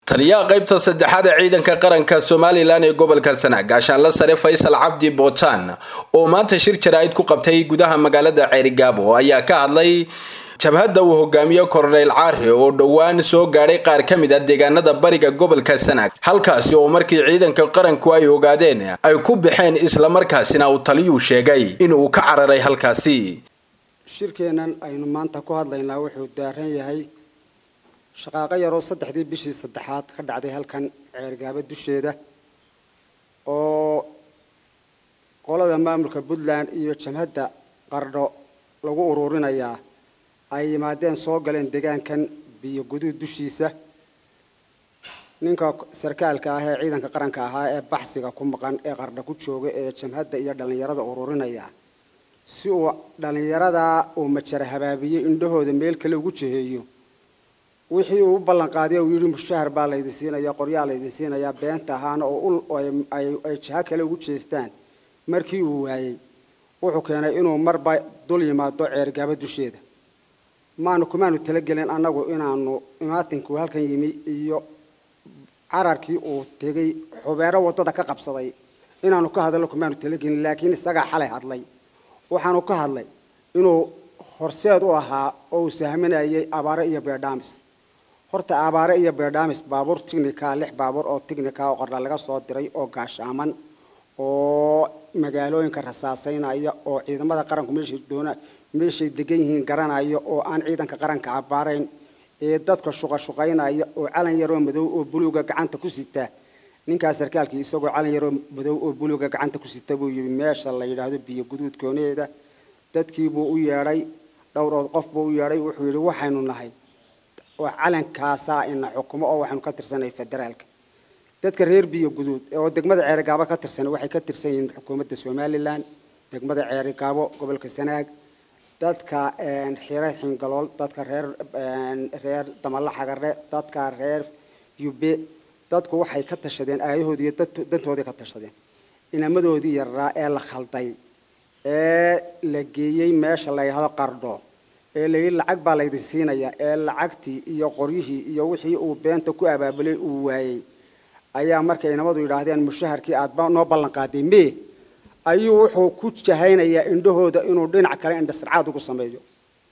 taliyaha qaybta saddexaad ee ciidanka qaranka Soomaaliland ee gobolka Sanaag gaashaanle sare Faysal Cabdi Bootaan oo maanta shir jaraa'id ku qabtay gudaha magaalada Ceerigaabo ayaa ka hadlay jabhadda uu hogaamiyo Korneyl Caare oo dhawaan soo gaaray qaar ka mid ah deegaanada bariga gobolka Sanaag halkaas oo markii ciidanka qaranku ay ogaadeen ay ku bixeen isla markaasina uu taliyuu sheegay in uu ka cararay halkaasi shirkeenan aynu maanta ku hadlaynaa wuxuu daaran yahay shaqaaqa yaroo saddexdii bishii saddexaad ka dhacday halkan Ceerigaabo dusheeda oo qolada maamulka Puntland iyo jamhadda Qardho lagu ururinaya ay yimaadeen soo galeen deegaankan biyo guduud dushiisa ninka sarkaalka ah ee ciidanka qaranka ah ee baxsiga ku maqan ee Qardho ku jooga ee jamhadda iyo dhalinyarada ururinaya si uu dhalinyarada oo majara habaabiyay indhahooda meel kale ugu jeeyo wixii uu ballan qaaday uu yiri mushahar baa la idin siinaya qoryaal la idin siinaya beenta ahaan oo ay jaha kale ugu jeestaan markii uu waayay wuxuu keenay inuu marba dul yimaado Ceerigaabo dusheeda maanu talagelin anagu inaanu imaatinku halkan yimi iyo cararkii uu tegay xubeero wadada ka qabsaday inaanu ka hadalno kumaanu talagelin laakiin isaga xalay hadlay waxaanu ka hadlay inuu horseed u ahaa oo uu sahminayay abaare iyo beedhaamis horta abaare iyo beedhaamis baabuur technical 6 baabuur oo technical oo Qardho laga soo diray oo gaashaaman oo magaalooyinka rasaasaynaya oo ciidamada qaranku meeshay degan yihiin garanayo oo aan ciidanka qaranka abaarayn ee dadka shaqaynaya oo calan yar oo madow oo buluuga gacanta ku sita ninkaas sarkaalkii isagoo calan yar oo madow oo buluuga gacanta ku sita buu yiri meesha la yiraahdo biyo guduud kooneeda dadkii buu u yeeray dhowr qof buu u yeeray wuxuu yiri waxaynu nahay oo calankaasa in xukumo oo waxaanu ka tirsanay federaalka dadka reer biyo guduud oo degmada Ceerigaabo ka tirsan waxay ka tirsan yihiin xukuumadda Soomaaliland degmada Ceerigaabo gobolka Sanaag dadka xirey xingalool dadka reer Damalla Xagare dadka reer Yube dadku waxay ka tashadeen aayahoodii iyo dantoodii ka tashadeen inamadoodii yaraa ee la khalday ee la geeyay meesha la yiraahdo Qardho ee leeyahay lacag baa la idin siinaya ee lacagtii iyo qoryihii iyo wixii uu beenta ku abaabulay uu waayay ayaa markay inamadu yiraahdeen mushaharkii aad noo ballan qaaday ayuu wuxuu ku jahaynayaa indhahooda inuu dhinac kale indhasarcaad ugu sameeyo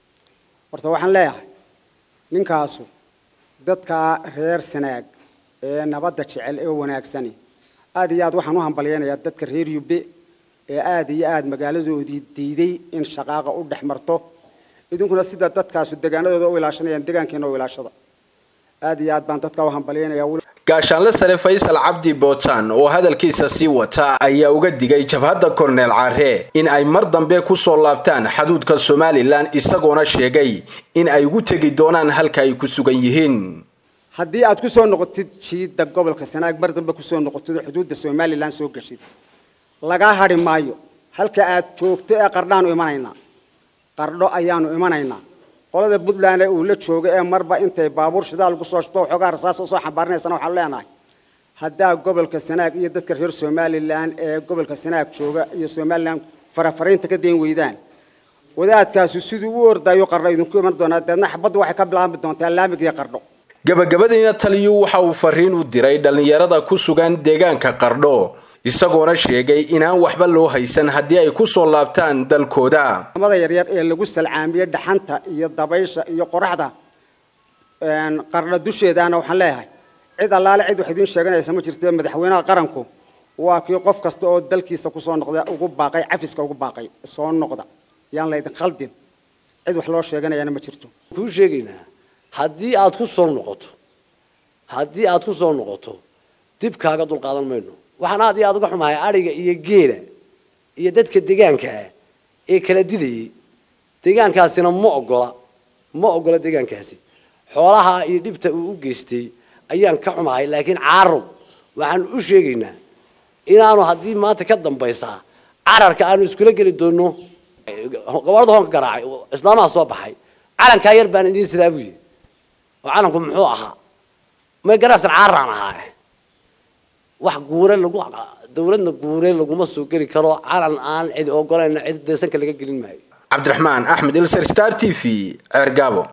horta waxaan leeyahay ninkaasu dadka reer Sanaag ee nabadda jecel ee wanaagsan aad iyo aad waxaan u hambalyeeyaa dadka reer Yube ee aad iyo aad magaaladoodii diiday in shaqaaqa u dhaxmarto idinkuna sida dadkaas deegaanadooda u ilaashanayaan deegaankeena u ilaashada aad iyo aad baan dadka u hambalyeeyaa gaashaanle sare Faysal Cabdi Bootaan oo hadalkiisa sii wata ayaa uga digay jabhadda Korneyl Caare in ay mar dambe ku soo laabtaan xuduudka Soomaaliland isagoona sheegay in ay ugu tagi doonaan halka ay ku sugan yihiin haddii aad ku soo noqotid jiida gobolka Sanaag mar dambe ku soo noqotid xuduudda Soomaaliland soo gashid laga hari maayo halka aad joogto ee Qardhaanu imanaynaa Qardho ayaanu imanaynaa qolada Puntland ee uu la joogo ee marba intay baabuur shidaal ugu soo shto xogaa rasaas oo soo xambaarnaysan waxa leenahay hadda gobolka Sanaag iyo dadka reer Soomaaliland ee gobolka Sanaag jooga iyo Soomaaliland farafareynta ka deen weydaan wadaadkaas sidoo uu ordayo Qardho idinku iman doona dadna xabadu waxay ka bilaabmi doontaa laamiga Qardho gabagabadina taliyuu waxa uu fariin u diray dhalinyarada ku sugan deegaanka Qardho isagoona sheegay inaan waxba loo haysan haddii ay ku soo laabtaan dalkooda amada yaryar ee lagu salcaamiyay dhaxanta iyo dabaysha iyo qoraxda Qardho dusheedana waxaan leeyahay cid allaale cid wax idin sheeganaysa ma jirtay madaxweynaha qaranku waa kii qof kasta oo dalkiisa ku soo noqday ugu baaqay cafiska ugu baaqay soo noqda yaan la idin khaldin cid wax loo sheeganayana ma jirto ku sheegaynaa haddii aad ku soo noqoto dib kaaga dul qaadan mayno waxaan aad iyo aad uga xumahay ariga iyo geela iyo dadka deegaanka ee kala dilayay deegaankaasina ma ogola deegaankaasi xoolaha iyo dhibta uu u geystay ayaan ka xumahay laakiin caaro waxaan u sheegaynaa inaanu haddii maanta ka dambaysa cararka aanu iskula geli doono gobol hoon garaacay islaamaha soo baxay calanka yar baan idin sidaa buu oo calanku muxuu ahaa ma garaasan caaraan ahaa wax guure lagu dawladna guure laguma soo gali karo calan aan cid ogolayna cid deesanka laga gelin maayo Cabdiraxmaan Axmed Ilser Star TV Ceerigaabo.